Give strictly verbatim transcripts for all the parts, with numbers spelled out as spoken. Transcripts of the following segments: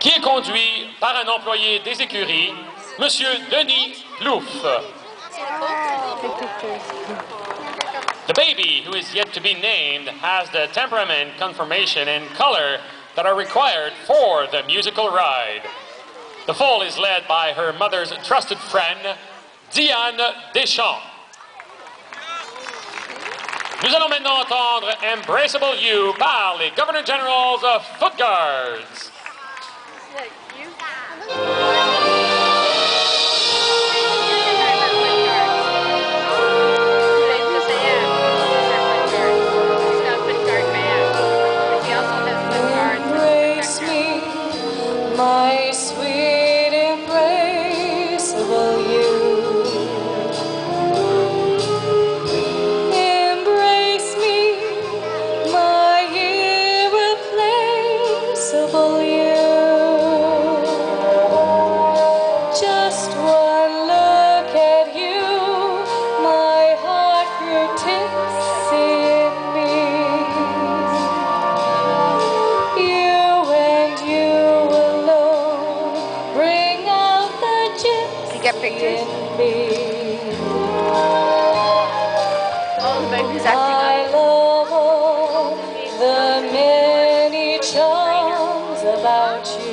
qui est conduit par un employé des écuries, Monsieur Denis Plouffe. The baby, who is yet to be named, has the temperament, conformation, and color that are required for the musical ride. The foal is led by her mother's trusted friend, Diane Deschamps. Nous allons maintenant entendre Embraceable You par les Governor Generals of Foot Guards. Embrace me, my sweet embraceable you. Embrace me, my irreplaceable you. Just one look at you, my heart grew tipsy in me. You and you alone bring out the gypsy get pictures? in me. Oh, the baby's acting I love all the many charms about you.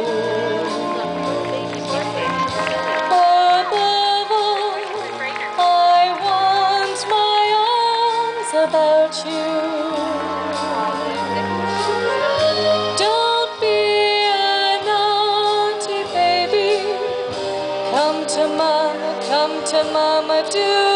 Above all, I want my arms about you. Don't be a naughty baby. Come to mama, come to mama, do